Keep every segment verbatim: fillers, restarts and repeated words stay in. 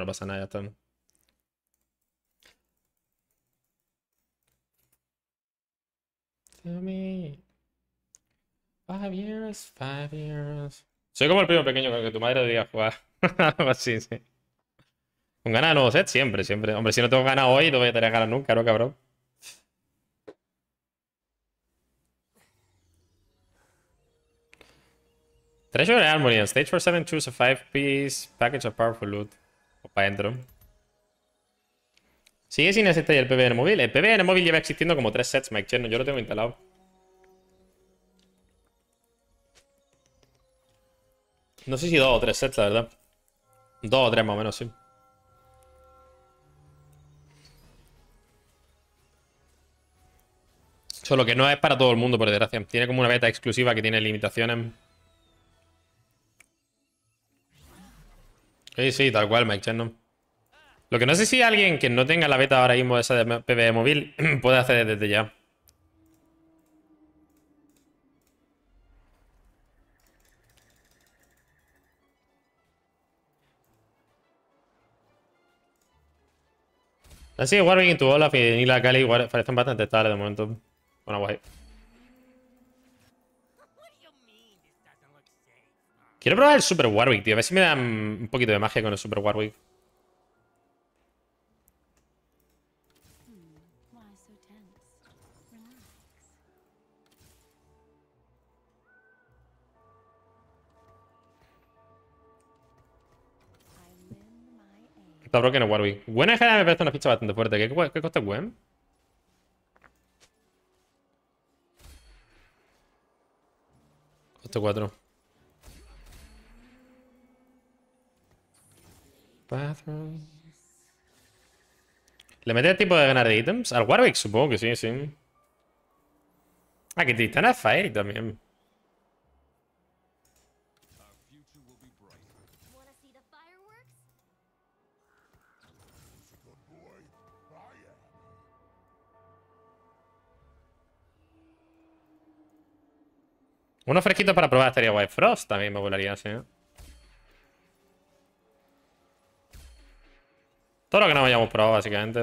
no pasa nada, ya está. Tell me. Five years, five years. Soy como el primo pequeño con el que tu madre debía jugar. Algo así, sí. Con ganas de nuevo set, siempre, siempre. Hombre, si no tengo ganas hoy, no voy a tener ganas nunca, ¿no, cabrón? Treasure Armory on stage for seven, choose a five piece package of powerful loot. O para adentro. Sigue sin existir el P V E en el móvil. El P V E en el móvil lleva existiendo como tres sets, Mike Chen. Yo lo tengo instalado. No sé si dos o tres sets, la verdad. Dos o tres más o menos, sí. Solo que no es para todo el mundo, por desgracia. Tiene como una beta exclusiva que tiene limitaciones. Sí, sí, tal cual, Mike Chen, ¿no? Lo que no sé si alguien que no tenga la beta ahora mismo esa de P V E móvil puede hacer desde ya. Así que Warwick y tu Olaf y Nila Kali parecen bastante estables de momento. Bueno, guay. Quiero probar el Super Warwick, tío. A ver si me dan un poquito de magia con el Super Warwick. Está broken el Warwick. Gwen en general me parece una ficha bastante fuerte. ¿Qué, qué costa Gwen? Coste cuatro. Bathroom. ¿Le mete el tipo de ganar de ítems? Al Warwick supongo que sí, sí. Ah, que Tristana es Fairy también. Unos fresquitos para probar estaría guay. Frost también me volaría, sí. Todo lo que no hayamos probado, básicamente.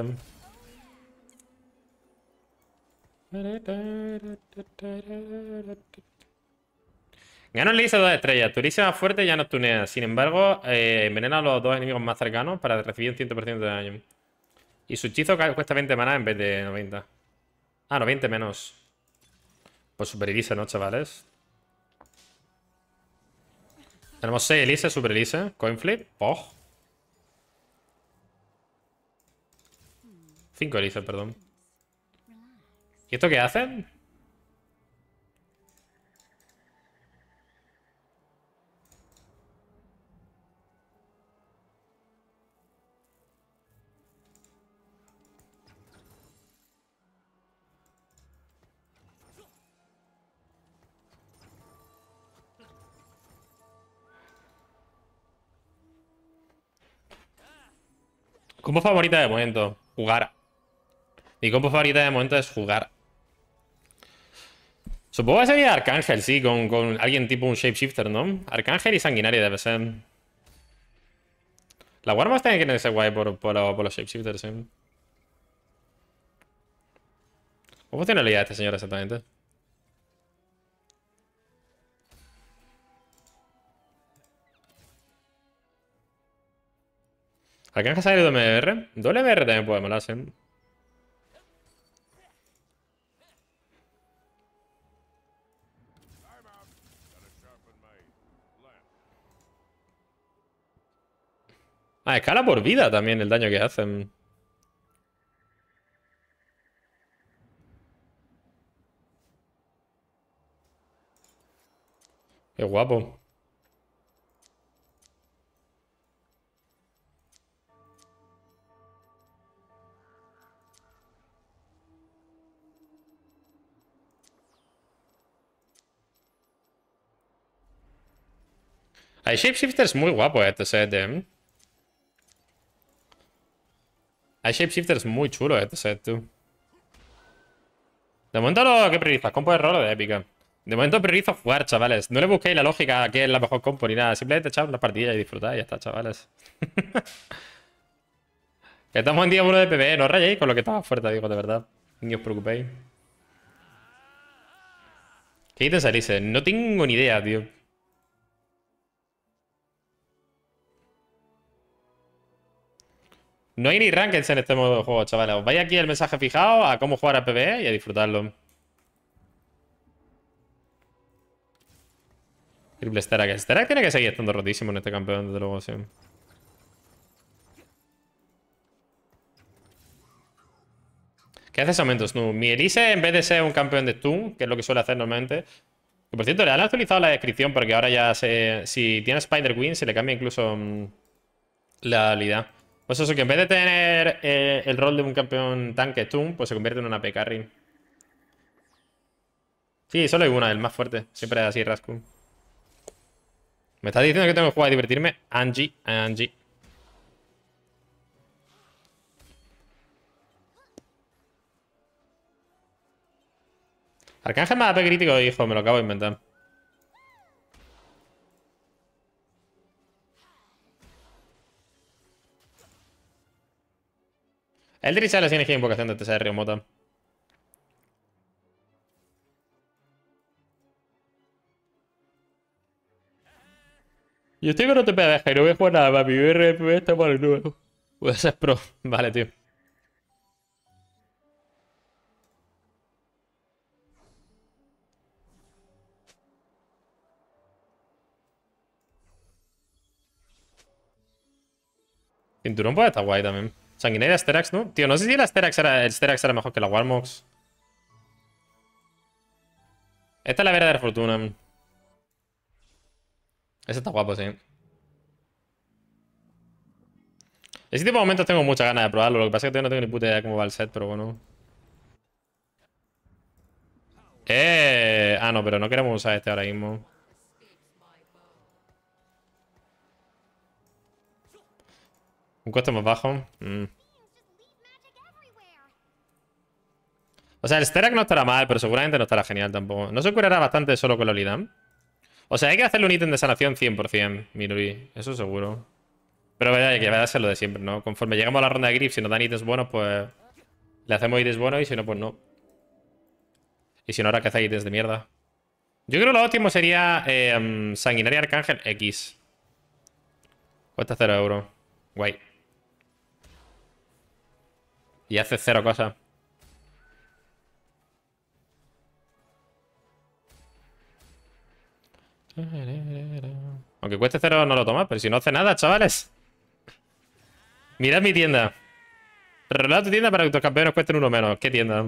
Gano el Lisa dos estrellas. Tu Lisa más fuerte ya no tunea. Sin embargo, eh, envenena a los dos enemigos más cercanos para recibir un cien por ciento de daño. Y su hechizo cuesta veinte maná en vez de noventa. Ah, no, veinte menos. Pues super Elise, ¿no, chavales? Tenemos seis Elise, super Elise. Coinflip. Oh. cinco Elise, perdón. ¿Y esto qué hacen? Combo favorita de momento. Jugar. Mi combo favorita de momento es jugar. Supongo que sería Arcángel, sí, con, con alguien tipo un Shapeshifter, ¿no? Arcángel y Sanguinaria debe ser. La Warmoth tiene que ser guay por, por, por los Shapeshifters, sí. ¿Cómo funciona la idea de este señor exactamente? Arcángel sale de W R. W R también puede molar, sí. Ah, escala por vida también el daño que hacen. Qué guapo. Hay Shapeshifters muy guapos este set, eh. Hay Shapeshifters muy chulos este set, tú. De momento lo que priorizas, compo de rol o de épica. De momento priorizo jugar, chavales. No le busquéis la lógica a qué es la mejor compo ni nada. Simplemente echad unas partidas y disfrutad y ya está, chavales. Estamos en día uno de PvE, no rayéis con lo que estaba fuerte, digo, de verdad. Ni os preocupéis. ¿Qué ítems salirse? No tengo ni idea, tío. No hay ni rankings en este modo de juego, chavales. Os vais aquí el mensaje fijado a cómo jugar a PvE y a disfrutarlo. Triple Sterak. Sterak tiene que seguir estando rotísimo en este campeón, desde luego, sí. ¿Qué haces aumento, Snu? Mi Elise, en vez de ser un campeón de stun, que es lo que suele hacer normalmente. Que por cierto, le han actualizado la descripción porque ahora ya se. Si tiene Spider Wing, se le cambia incluso mmm, la habilidad. Pues eso, que en vez de tener eh, el rol de un campeón tanque stun, pues se convierte en una A P carry. Sí, solo hay una, el más fuerte. Siempre es así, Rasku. Me estás diciendo que tengo que jugar a divertirme. Angie, Angie. Arcángel más A P crítico, hijo, me lo acabo de inventar. Eldritch sale sin energía invocación de T S R remota. Yo estoy con otro T P de y no voy a jugar nada más. Mi R P está por el nuevo. Voy a ser pro. Vale, tío. Cinturón puede estar guay también. Sanguinaria Sterax, ¿no? Tío, no sé si la Sterax era, el Sterax era mejor que la Warmox. Esta es la verdadera fortuna. Ese está guapo, sí. Ese tipo de momentos tengo muchas ganas de probarlo. Lo que pasa es que todavía no tengo ni puta idea de cómo va el set, pero bueno. Eh... Ah, no, pero no queremos usar este ahora mismo. Un coste más bajo. Mm. O sea, el Sterak no estará mal, pero seguramente no estará genial tampoco. No se curará bastante solo con la Olidam. O sea, hay que hacerle un ítem de sanación cien por cien, Minuri. Eso seguro. Pero hay que ser lo de siempre, ¿no? Conforme llegamos a la ronda de grip, si nos dan ítems buenos, pues le hacemos ítems buenos y si no, pues no. Y si no, ahora que hace ítems de mierda. Yo creo que lo óptimo sería eh, um, Sanguinaria Arcángel X. Cuesta cero euros. Guay. Y hace cero cosas. Aunque cueste cero no lo tomas, pero si no hace nada, chavales. Mirad mi tienda. Relata tu tienda para que tus campeones cuesten uno menos. ¿Qué tienda?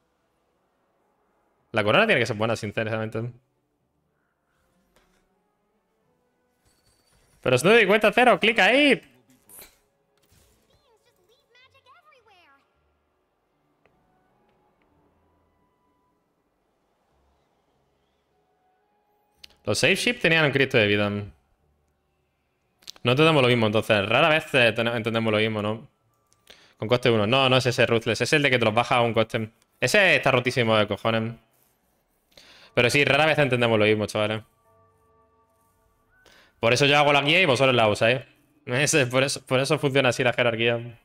La corona tiene que ser buena, sinceramente. Pero Snoopy cuesta cero, clica ahí. Los safe ship tenían un Cristo de vida. No entendemos lo mismo, entonces. Rara vez entendemos lo mismo, ¿no? Con coste uno. No, no es ese Ruthless. Es el de que te los baja a un coste. Ese está rotísimo de cojones. Pero sí, rara vez entendemos lo mismo, chavales. Por eso yo hago la guía y vosotros la usáis. Ese, por, eso, por eso funciona así la jerarquía.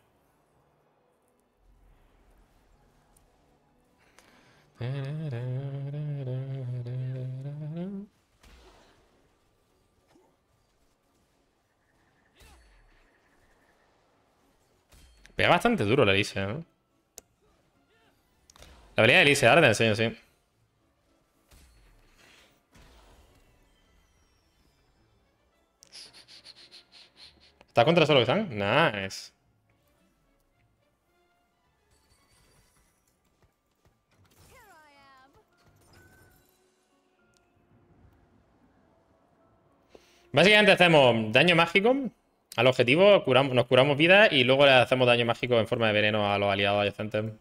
Pega bastante duro la Elise, ¿no? La habilidad de Elise, ahora te enseño, sí. ¿Está contra solo que están? Nice. Básicamente hacemos daño mágico al objetivo, curamos, nos curamos vida y luego le hacemos daño mágico en forma de veneno a los aliados adyacentes.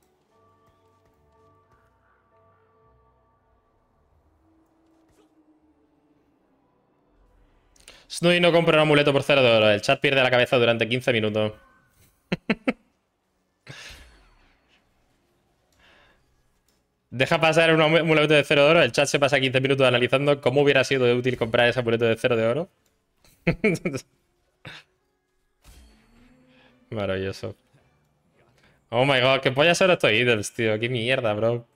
Snowy no compra un amuleto por cero de oro. El chat pierde la cabeza durante quince minutos. Deja pasar un amuleto de cero de oro. El chat se pasa quince minutos analizando cómo hubiera sido de útil comprar ese amuleto de cero de oro. Maravilloso. Oh my god, qué polla son estos ídols, tío. Qué mierda, bro.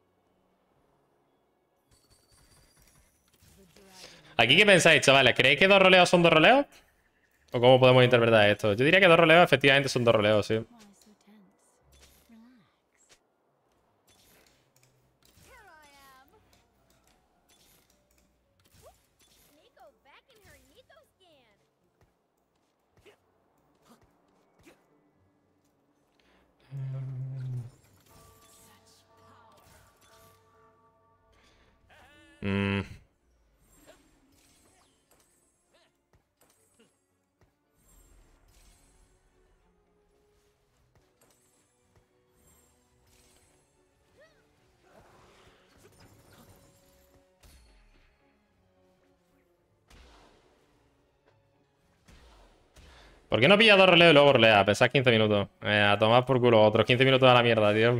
¿Aquí qué pensáis, chavales? ¿Creéis que dos roleos son dos roleos? ¿O cómo podemos interpretar esto? Yo diría que dos roleos efectivamente son dos roleos, sí. Mm. ¿Por qué no pilla dos roleos y luego rolea? Pensad quince minutos. Eh, a tomar por culo. Otros quince minutos a la mierda, tío.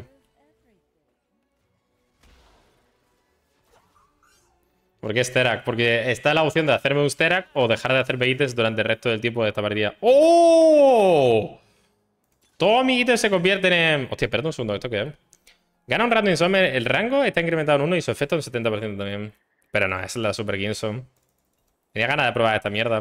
¿Por qué Sterak? Porque está la opción de hacerme un Sterak o dejar de hacer baites durante el resto del tiempo de esta partida. ¡Oh! Todos mis ítems se convierten en... Hostia, espera un segundo. ¿Esto qué es? Gana un Random Summer. El rango está incrementado en uno y su efecto en setenta por ciento también. Pero no, es la Super Ginso. Tenía ganas de probar esta mierda.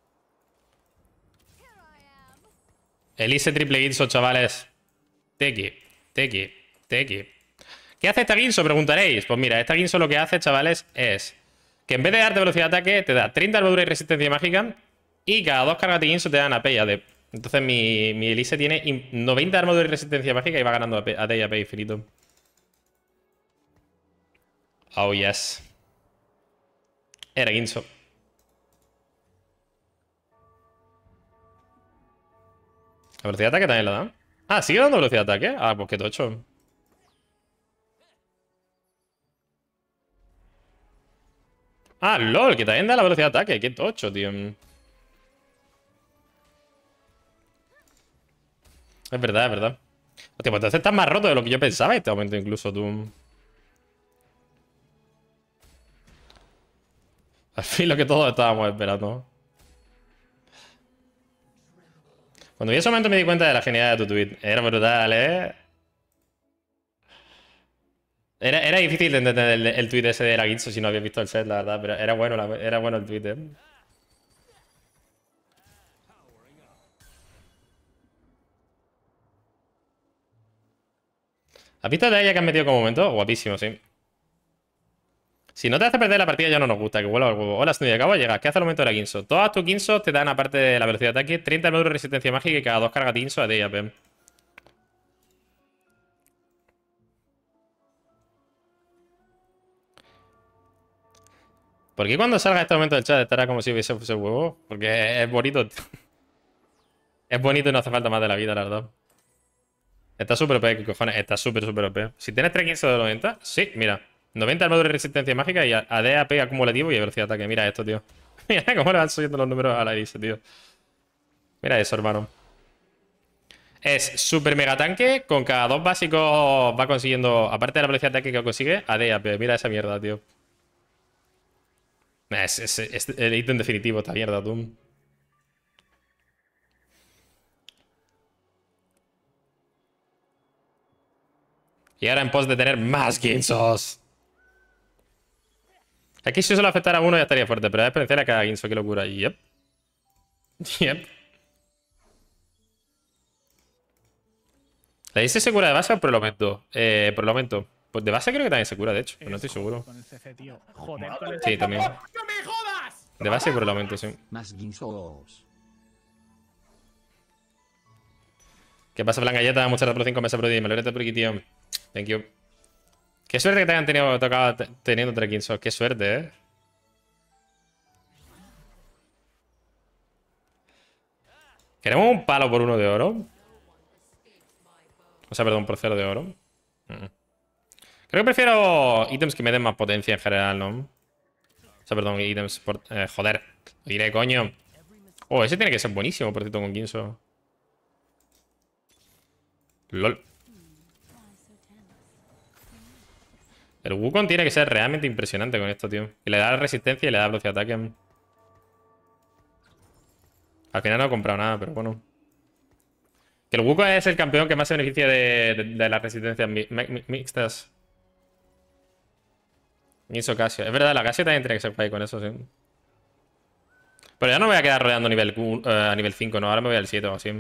Elise triple Ginso, chavales. Teki, Teki, Teki. ¿Qué hace esta Ginso? Preguntaréis. Pues mira, esta Ginso lo que hace, chavales, es que en vez de darte velocidad de ataque, te da treinta armadura y resistencia mágica. Y cada dos cargas de Ginso te dan A P y A D. Entonces mi, mi Elise tiene noventa armadura y resistencia mágica y va ganando A D y A P infinito. Oh, yes. Era Ginso. ¿La velocidad de ataque también la da? Ah, ¿sigue dando velocidad de ataque? Ah, pues qué tocho. Ah, lol, que también da la velocidad de ataque. Qué tocho, tío. Es verdad, es verdad. Hostia, pues entonces estás más roto de lo que yo pensaba en este momento, incluso tú. Al fin lo que todos estábamos esperando. Cuando vi ese momento me di cuenta de la genialidad de tu tweet. Era brutal, ¿eh? Era, era difícil de entender el, el tweet ese de la Ginso si no habías visto el set, la verdad. Pero era bueno, la- era bueno el tweet, ¿eh? ¿Has visto de ella que han metido como momento? Guapísimo, sí. Si no te hace perder la partida ya no nos gusta, que vuelva al huevo. Hola, Snowy, acabo de llegar. ¿Qué hace el momento de la Ginso? Todas tus Ginsos te dan, aparte de la velocidad de ataque, treinta armadura de resistencia mágica y cada dos cargas de Ginso a D y A P. ¿Por qué cuando salga este momento del chat estará como si hubiese fuese el huevo? Porque es bonito. Es bonito y no hace falta más de la vida, la verdad. Está súper O P, ¿qué cojones? Está súper, súper O P. Si tienes tres quince de noventa, sí, mira. noventa armadura de resistencia mágica y A D A P acumulativo y velocidad de ataque. Mira esto, tío. Mira cómo le van subiendo los números a la Elise, tío. Mira eso, hermano. Es súper mega tanque. Con cada dos básicos va consiguiendo, aparte de la velocidad de ataque que consigue, A D A P. Mira esa mierda, tío. Es, es, es el ítem definitivo, esta mierda, tú. Y ahora en pos de tener más Ginsos. Aquí si solo afectara a uno ya estaría fuerte, pero es experienciar a cada Ginso, qué locura. Yep. Yep. ¿La dice se cura de base o por el aumento? Eh, por el aumento. Pues de base creo que también se cura, de hecho, pero no estoy seguro. Con el C C, tío. Joder, con el Sí, también. ¡No me jodas! De base y por el aumento, sí. Más Ginsos. ¿Qué pasa, Plan Galleta? Muchas gracias por los cinco meses, Brody. Me lo iré por aquí, tío. Thank you. Qué suerte que te hayan tenido, tocado teniendo tres Ginsos. Qué suerte, eh. ¿Queremos un palo por uno de oro? O sea, perdón, por cero de oro. Mm. Creo que prefiero ítems que me den más potencia en general, ¿no? O sea, perdón, ítems por... Eh, joder, lo diré, coño. Oh, ese tiene que ser buenísimo, por cierto, con Ginso. LOL. El Wukong tiene que ser realmente impresionante con esto, tío. Y le da resistencia y le da velocidad de ataque. Al final no he comprado nada, pero bueno. Que Que el Wukong es el campeón que más se beneficia de, de, de las resistencias mi, mi, mixtas. Hizo Casio. Es verdad, la Casio también tiene que ser guay con eso, sí. Pero ya no me voy a quedar rodeando nivel, uh, a nivel cinco, ¿no? Ahora me voy al siete o así.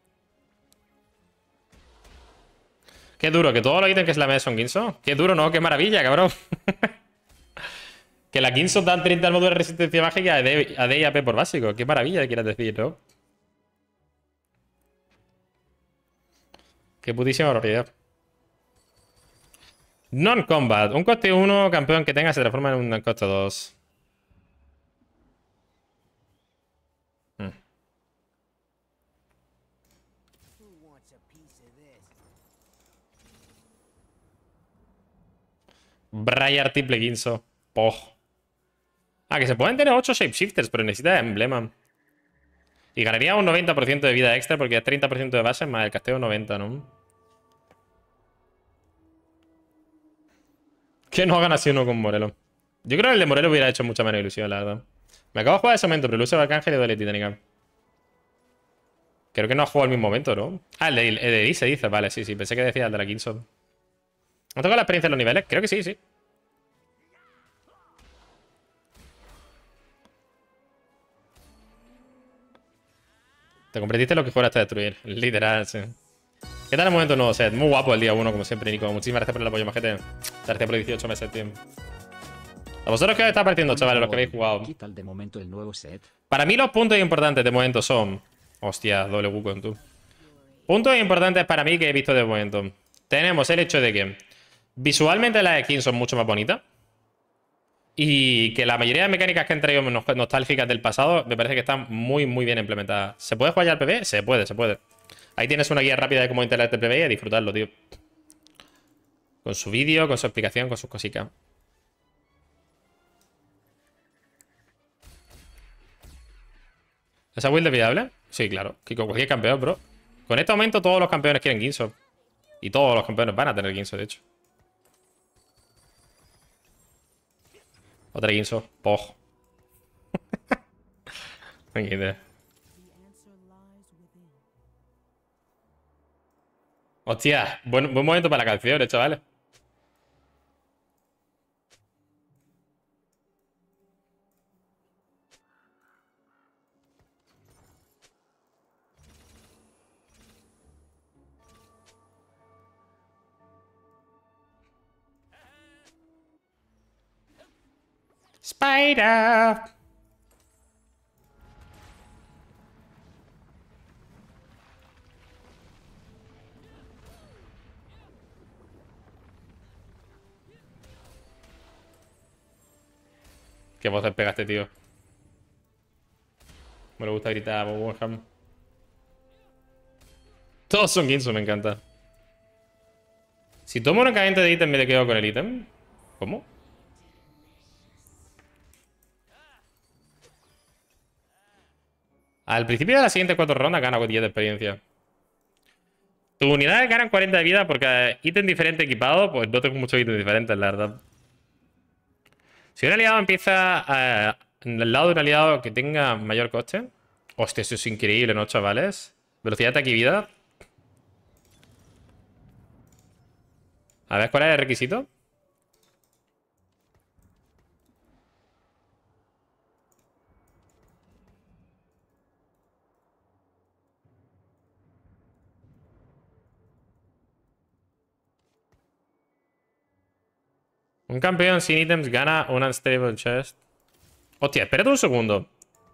Qué duro, que todos los ítems que es la mesa son Ginso. Qué duro, ¿no? Qué maravilla, cabrón. Que la Ginso dan treinta al módulo de resistencia mágica a D, a D y A P por básico. Qué maravilla, quieras decir, ¿no? Qué putísima barbaridad. Non-combat. Un coste uno, campeón que tenga se transforma en un coste dos. Hmm. Briar triple Ginso. Poh. Ah, que se pueden tener ocho shapeshifters, pero necesita emblema. Y ganaría un noventa por ciento de vida extra porque es treinta por ciento de base más el casteo noventa, ¿no? Que no gana así uno con Morelo. Yo creo que el de Morelo hubiera hecho mucha menos ilusión, la verdad. Me acabo de jugar ese momento, pero el uso de Arcángel y duele Titánica. Creo que no ha jugado al mismo momento, ¿no? Ah, el de, el de se dice. Vale, sí, sí. Pensé que decía el de la Kingston. ¿No tengo la experiencia en los niveles? Creo que sí, sí. Te convertiste en lo que jugaste a destruir. Literal, sí. ¿Qué tal el momento nuevo set? Muy guapo el día uno, como siempre, Nico. Muchísimas gracias por el apoyo, majete. Gracias por dieciocho meses, tío. ¿A vosotros qué os está pareciendo, chavales, los que habéis jugado? ¿Qué tal de momento el nuevo set? Para mí los puntos importantes de momento son... Hostia, doble Wukong, tú. Puntos importantes para mí que he visto de momento. Tenemos el hecho de que visualmente las skins son mucho más bonitas. Y que la mayoría de mecánicas que han traído nostálgicas del pasado me parece que están muy, muy bien implementadas. ¿Se puede jugar ya al P V? Se puede, se puede. Ahí tienes una guía rápida de cómo instalar este P V y a disfrutarlo, tío. Con su vídeo, con su explicación, con sus cositas. ¿Esa build es viable? Sí, claro. Que con cualquier campeón, bro. Con este aumento todos los campeones quieren Ginso. Y todos los campeones van a tener Ginso, de hecho. Otra Ginso. Poj. Venga, idea. Hostia, buen, buen momento para la canción, eh, chavales. Spider. Qué voz pegaste, tío. Me gusta gritar a Bob Wenham. Todos son Ginso, me encanta. Si tomo una caliente de ítem, me quedo con el ítem. ¿Cómo? Al principio de las siguientes cuatro rondas gana diez de experiencia. Tus unidades ganan cuarenta de vida porque ítem diferente equipado, pues no tengo muchos ítems diferentes, la verdad. Si un aliado empieza a, al lado de un aliado que tenga mayor coste. Hostia, eso es increíble, ¿no, chavales? Velocidad de ataque y vida. A ver, ¿cuál es el requisito? Un campeón sin ítems gana un unstable chest. Hostia, espérate un segundo.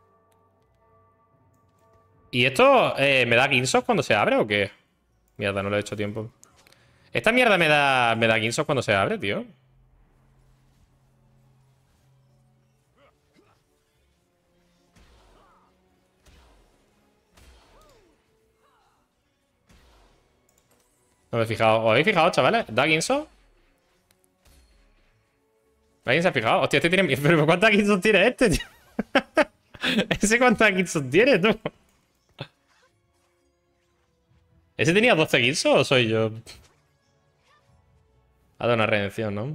¿Y esto eh, me da Ginsos cuando se abre o qué? Mierda, no lo he hecho tiempo. Esta mierda me da, me da Ginsos cuando se abre, tío. No me he fijado. ¿Os habéis fijado, chavales? ¿Da Ginsos? ¿Alguien se ha fijado? Hostia, este tiene... ¿Pero cuántas Ginsos tiene este, tío? ¿Ese cuántas Ginsos tiene, tú? ¿Ese tenía doce Ginsos o soy yo? Ha dado una redención, ¿no?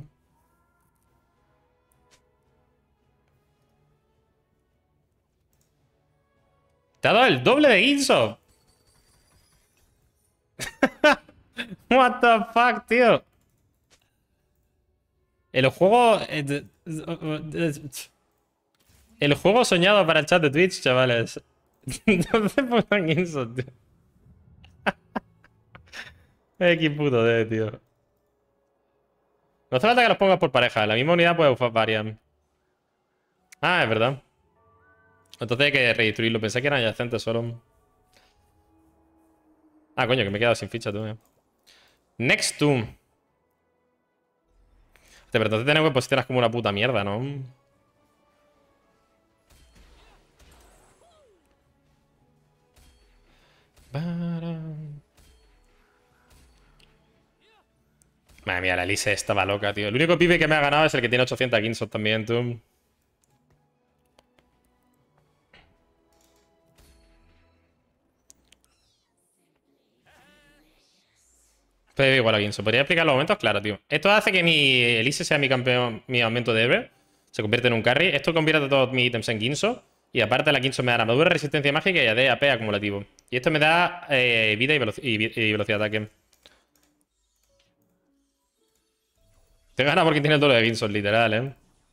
Te ha dado el doble de Ginsos. What the fuck, tío. El juego... El juego soñado para el chat de Twitch, chavales. Entonces pongan eso, tío. Qué puto de, tío. No hace falta que los pongas por pareja. En la misma unidad puede bufar varias. Ah, es verdad. Entonces hay que redistribuirlo. Pensé que eran adyacentes solo. Ah, coño, que me he quedado sin ficha, tú. Eh. Next to. Pero entonces tenemos que posicionar como una puta mierda, ¿no? Madre mía, la Elise estaba loca, tío. El único pibe que me ha ganado es el que tiene ochocientos Ginsos también, tú. Pero igual a Ginso. ¿Podría explicar los momentos? Claro, tío. Esto hace que mi Elise sea mi campeón, mi aumento de héroe. Se convierte en un carry. Esto convierte todos mis ítems en Ginso. Y aparte la Ginso me da armadura, resistencia mágica y A D, A P acumulativo. Y esto me da eh, vida y, veloc y, y velocidad de ataque. Te gana porque tiene el doble de Ginso, literal, eh.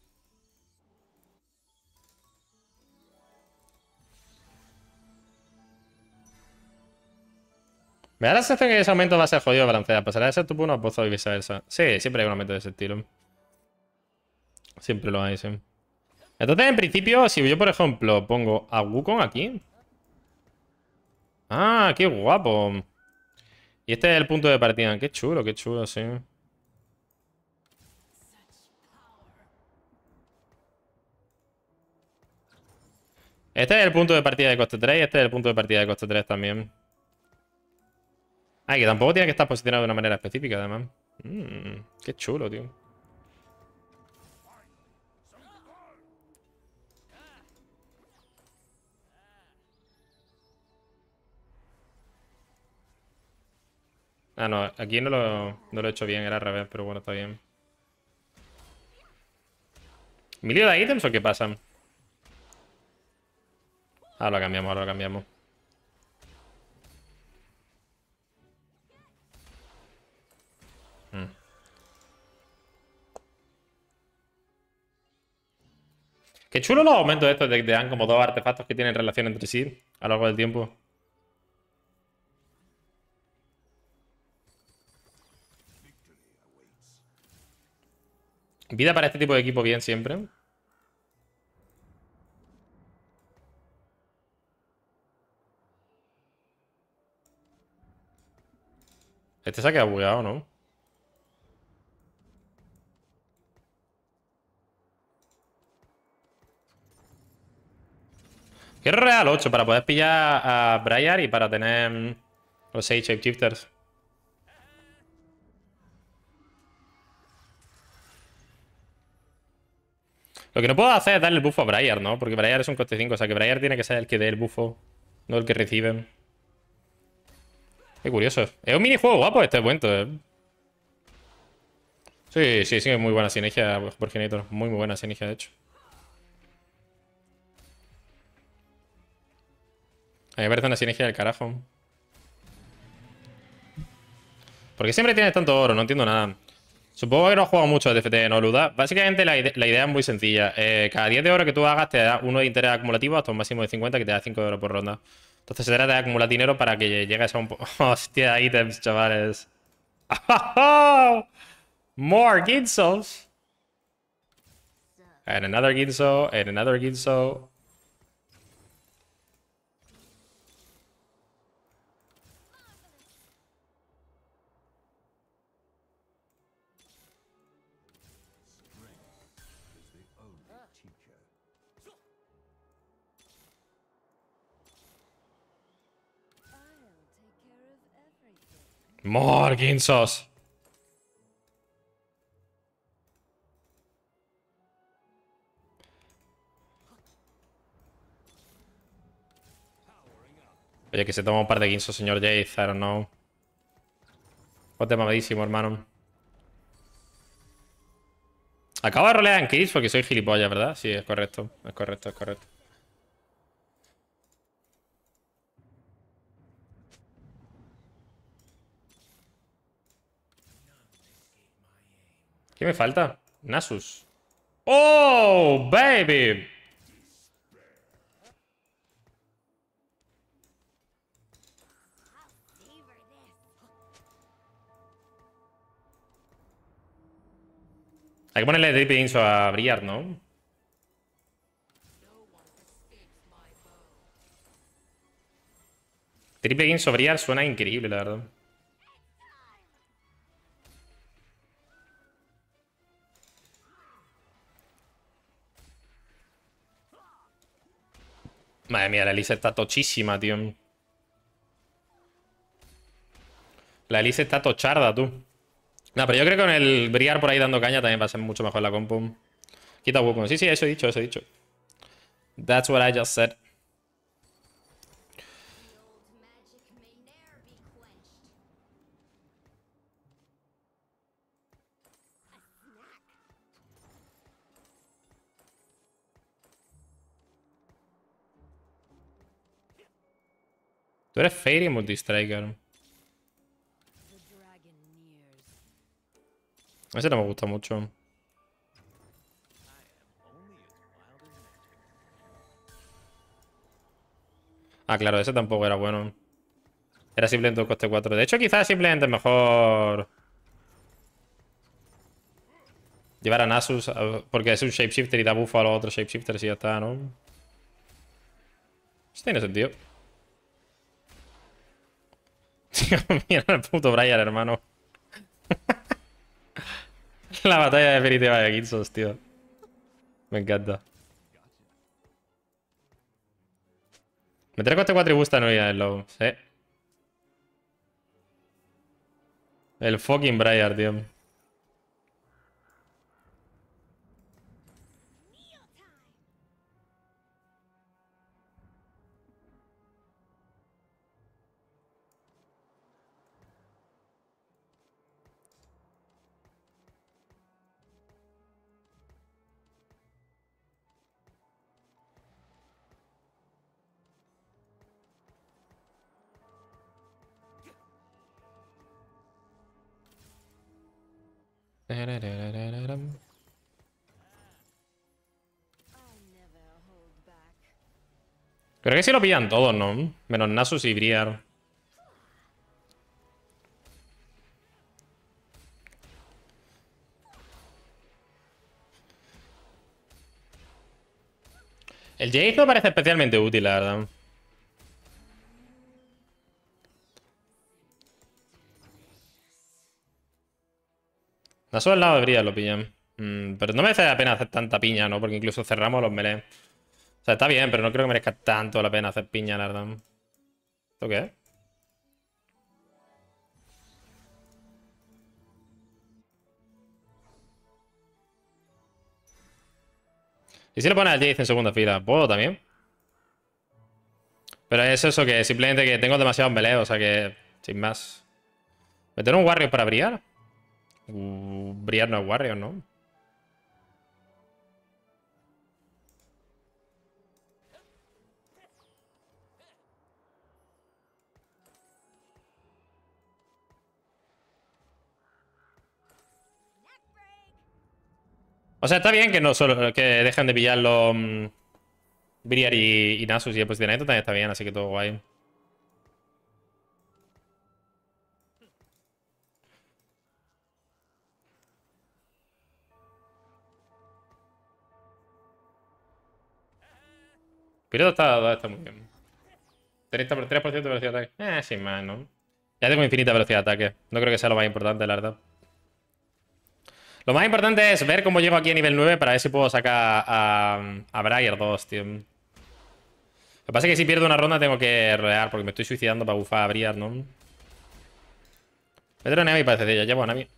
Me da la sensación que ese aumento va a ser jodido de balancear. Pasará de ser tu uno a pozo y viceversa. Sí, siempre hay un aumento de ese estilo. Siempre lo hay, sí. Entonces, en principio, si yo, por ejemplo, pongo a Wukong aquí. Ah, qué guapo. Y este es el punto de partida. Qué chulo, qué chulo, sí. Este es el punto de partida de coste tres y este es el punto de partida de coste tres también. Ah, que tampoco tiene que estar posicionado de una manera específica, además. Mm, qué chulo, tío. Ah, no, aquí no lo, no lo he hecho bien, era al revés, pero bueno, está bien. ¿Mi lío de ítems o qué pasa? Ahora lo cambiamos, ahora lo cambiamos. Mm. Qué chulo los aumentos estos de que te dan como dos artefactos que tienen relación entre sí a lo largo del tiempo. Vida para este tipo de equipo bien siempre. Este se ha quedado bugueado, ¿no? Quiero real ocho para poder pillar a Briar y para tener los seis Shapeshifters. Lo que no puedo hacer es darle el buffo a Briar, ¿no? Porque Briar es un coste cinco, o sea que Briar tiene que ser el que dé el buffo, no el que recibe. Qué curioso. Es un minijuego guapo este cuento, eh. Sí, sí, sí, es muy buena sinergia por Genitor. Muy, muy buena sinergia, de hecho. A mí me parece una sinergia del carajo. ¿Por qué siempre tienes tanto oro? No entiendo nada. Supongo que no has jugado mucho a T F T, ¿no, Luda? Básicamente la, ide la idea es muy sencilla. Eh, cada diez de oro que tú hagas te da uno de interés acumulativo hasta un máximo de cincuenta que te da cinco de oro por ronda. Entonces se trata de acumular dinero para que llegues a un... Hostia, ítems, chavales. More Ginsos. And another Ginso, and another Ginso. More Ginsos. Oye, que se toma un par de Ginsos, señor Jace. I don't know. Joder, mamadísimo, hermano. Acabo de rolear en Kiss porque soy gilipollas, ¿verdad? Sí, es correcto. Es correcto, es correcto. ¿Qué me falta? Nasus. ¡Oh, baby! Hay que ponerle Dripping Inso a Briar, ¿no? Triple Inso Briar suena increíble, la verdad. Madre mía, la Elise está tochísima, tío. La Elise está tocharda, tú. No, pero yo creo que con el Briar por ahí dando caña también va a ser mucho mejor la compo. Quita Wukong. Sí, sí, eso he dicho, eso he dicho. That's what I just said. Tú eres Fairy Multistriker. Ese no me gusta mucho. Ah, claro, ese tampoco era bueno. Era simplemente un coste cuatro. De hecho, quizás simplemente mejor llevar a Nasus, porque es un shapeshifter y da buff a los otros shapeshifters y ya está, ¿no? Eso tiene sentido. Tío, mira el puto Briar, hermano. La batalla definitiva de Gitsos, tío. Me encanta. Meter coste cuatro y busta no iría en low. Sí. El fucking Briar, tío. Creo que sí lo pillan todos, ¿no? Menos Nasus y Briar. El Jace no parece especialmente útil, la verdad. Nasus al lado de Briar lo pillan. Mm, pero no merece la pena hacer tanta piña, ¿no? Porque incluso cerramos los melee. O sea, está bien, pero no creo que merezca tanto la pena hacer piña, la verdad. ¿Esto qué es? ¿Y si le pones al Jace en segunda fila? ¿Puedo también? Pero es eso, que simplemente que tengo demasiados melee, o sea que... Sin más. ¿Meter un Warrior para Briar? Uh, Briar no es Warrior, ¿no? O sea, está bien que no solo que dejen de pillar los um, Briar y, y Nasus y el posicionamiento también está bien, así que todo guay. Piloto está, está muy bien. treinta por tres por ciento de velocidad de ataque. Eh, sin más, ¿no? Ya tengo infinita velocidad de ataque. No creo que sea lo más importante, la verdad. Lo más importante es ver cómo llego aquí a nivel nueve para ver si puedo sacar a, a Briar dos, tío. Lo que pasa es que si pierdo una ronda tengo que rodear porque me estoy suicidando para bufar a Briar, ¿no? Meter a Nami parece, ya llevo a Nami.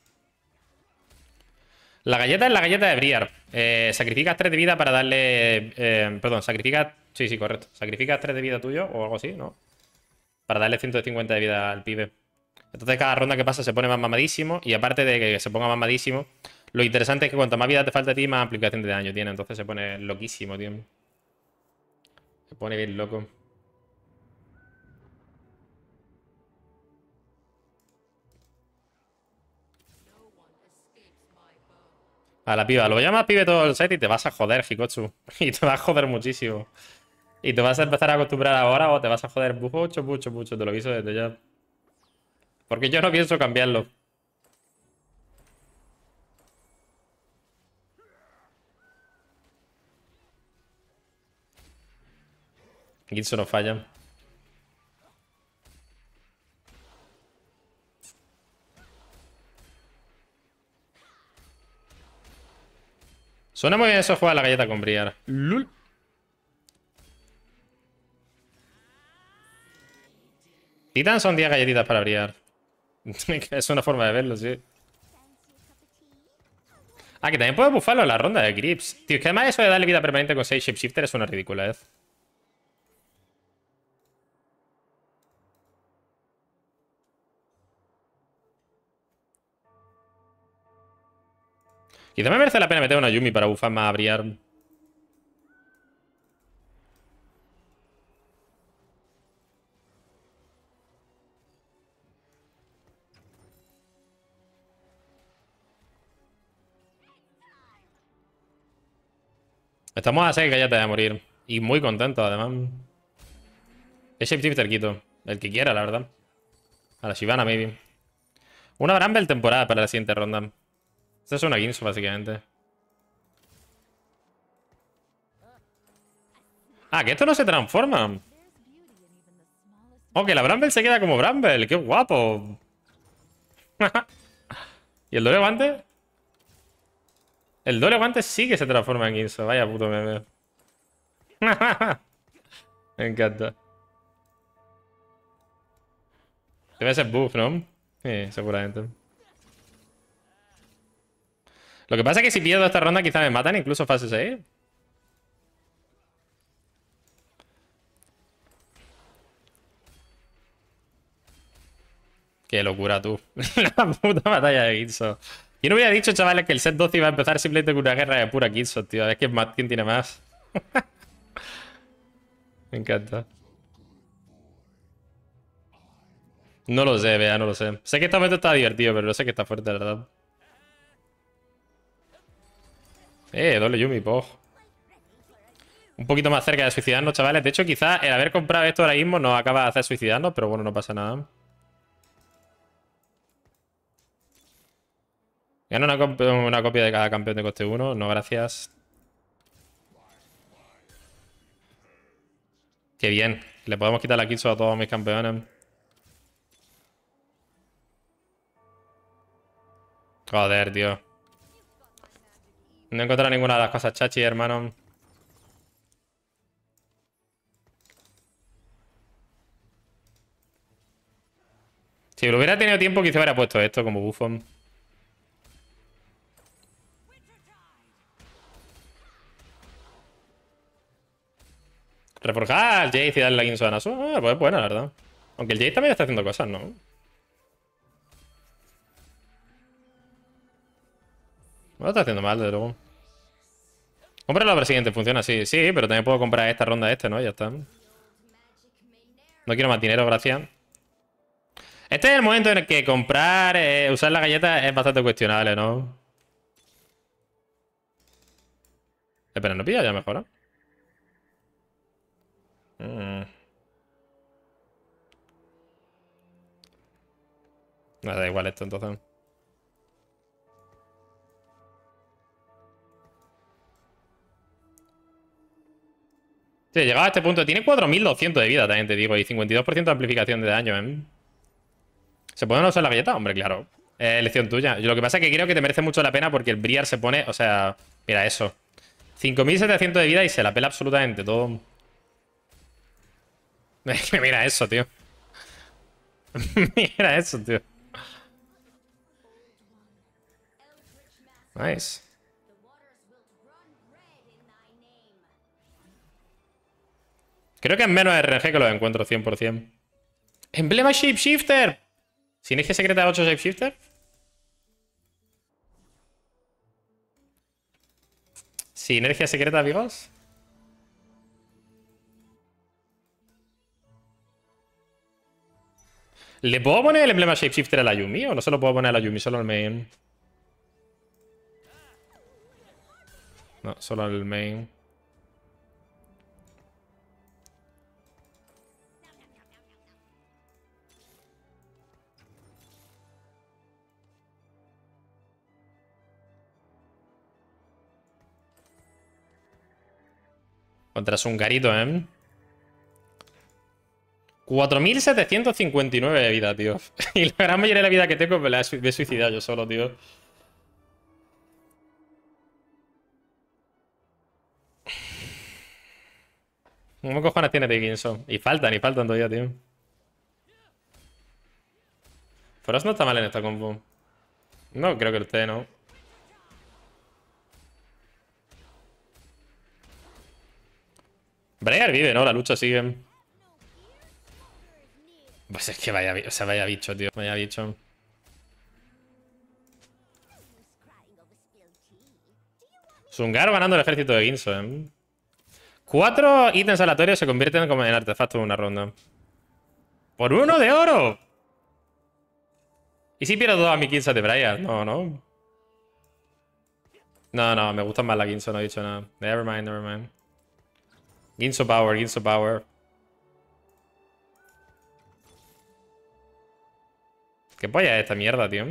La galleta es la galleta de Briar. Eh, sacrificas tres de vida para darle... Eh, perdón, sacrificas... Sí, sí, correcto. Sacrificas tres de vida tuyo o algo así, ¿no? Para darle ciento cincuenta de vida al pibe. Entonces cada ronda que pasa se pone más mamadísimo. Y aparte de que se ponga mamadísimo, lo interesante es que cuanto más vida te falta a ti, más aplicación de daño tiene. Entonces se pone loquísimo, tío. Se pone bien loco. A la piba. Lo voy a llamar pibe todo el set y te vas a joder, Hikotsu. Y te vas a joder muchísimo. Y te vas a empezar a acostumbrar ahora o te vas a joder mucho, mucho, mucho. Te lo aviso desde ya. Porque yo no pienso cambiarlo. Gitsu no falla. Suena muy bien eso, juega la galleta con Briar. Lul. Titan son diez galletitas para Briar. Es una forma de verlo, sí. Ah, que también puedes bufarlo en la ronda de Grips. Tío, es que además eso de darle vida permanente con seis Shapeshifter es una ridiculez. Quizá me merece la pena meter una Yumi para bufar más a Briar. Estamos a seis galletas de morir. Y muy contentos, además. Es Shapeshifter quito. El que quiera, la verdad. A la Shyvana, maybe. Una Bramble temporada para la siguiente ronda. Esta es una Ginsu, básicamente. Ah, que esto no se transforma. Oh, que la Bramble se queda como Bramble. ¡Qué guapo! ¿Y el doble guante? El doble guante sí que se transforma en Ginsu. Vaya puto meme. Me encanta. Debe ser buff, ¿no? Sí, seguramente. Lo que pasa es que si pierdo esta ronda quizá me matan incluso fase seis. Qué locura, tú. La puta batalla de Ginsu. Yo no hubiera dicho, chavales, que el set doce iba a empezar simplemente con una guerra de pura Ginsu, tío. Es que más, ¿quién tiene más? Me encanta. No lo sé, vea, no lo sé. Sé que este momento está divertido, pero no sé que está fuerte, la verdad. Eh, doble Yumi, poj. Un poquito más cerca de suicidarnos, chavales. De hecho, quizás el haber comprado esto ahora mismo nos acaba de hacer suicidarnos, pero bueno, no pasa nada. Gana una, una copia de cada campeón de coste uno. No, gracias. Qué bien. Le podemos quitar la Kitsu a todos mis campeones. Joder, tío. No he encontrado ninguna de las cosas chachi, hermano. Si lo hubiera tenido tiempo, quizá hubiera puesto esto como bufón. Reforjar al Jace y darle la Ginsu a Nasu. Ah, pues es buena, la verdad. Aunque el Jace también está haciendo cosas, ¿no? No lo está haciendo mal, desde luego. Cómpralo para el siguiente, funciona así. Sí, pero también puedo comprar esta ronda este, ¿no? Ya está. No quiero más dinero, gracias. Este es el momento en el que comprar, eh, usar la galleta es bastante cuestionable, ¿no? Espera, ¿no pilla ya mejor? Mm. No, da igual esto, entonces. Sí, llegado a este punto. Tiene cuatro mil doscientos de vida, también te digo. Y cincuenta y dos por ciento de amplificación de daño, ¿eh? ¿Se puede no usar la galleta? Hombre, claro. Es elección tuya. Yo lo que pasa es que creo que te merece mucho la pena porque el Briar se pone... O sea, mira eso. cinco mil setecientos de vida y se la pela absolutamente todo. Mira eso, tío. Mira eso, tío. Nice. Creo que es menos R N G que los encuentro cien por cien. Emblema Shapeshifter. ¿Sinergia secreta de ocho Shapeshifter? ¿Sinergia secreta, amigos? ¿Le puedo poner el emblema Shapeshifter a la Yumi o no se lo puedo poner a la Yumi? Solo al main. No, solo el main. Contra Sungarito, ¿eh? cuatro mil setecientos cincuenta y nueve de vida, tío. Y la gran mayoría de la vida que tengo me la he, me he suicidado yo solo, tío. ¿Cómo cojones tiene Dickinson? Y faltan, y faltan todavía, tío. Frost no está mal en esta combo. No, creo que usted no. Briar vive, ¿no? La lucha sigue. Pues es que vaya, o sea, vaya bicho, tío. Vaya bicho. Sungar ganando el ejército de Ginso, ¿eh? Cuatro ítems aleatorios se convierten como en artefactos en una ronda. ¡Por uno de oro! ¿Y si pierdo dos a mi Ginso de Briar? No, no. No, no, me gusta más la Ginso, no he dicho nada. Never mind, never mind. Ginso Power, Ginso Power. ¿Qué polla es esta mierda, tío?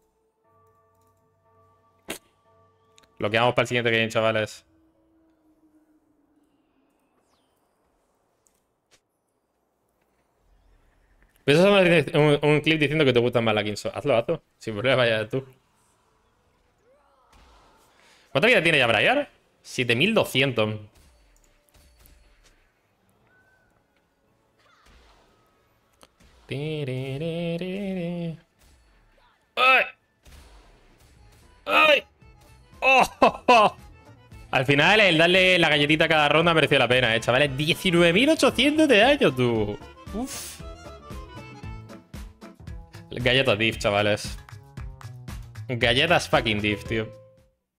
Lo que vamos para el siguiente game, chavales. Pues eso es un, un clip diciendo que te gustan más la Ginso. Hazlo, hazlo. Sin problema, vaya tú. ¿Cuánta vida tiene ya Briar? siete mil doscientos. ¡Ay! ¡Ay! ¡Oh! oh, oh! Al final, el darle la galletita a cada ronda mereció la pena, eh, chavales. diecinueve mil ochocientos de daño, tú. Uf. Galletas diff, chavales. Galletas fucking diff, tío.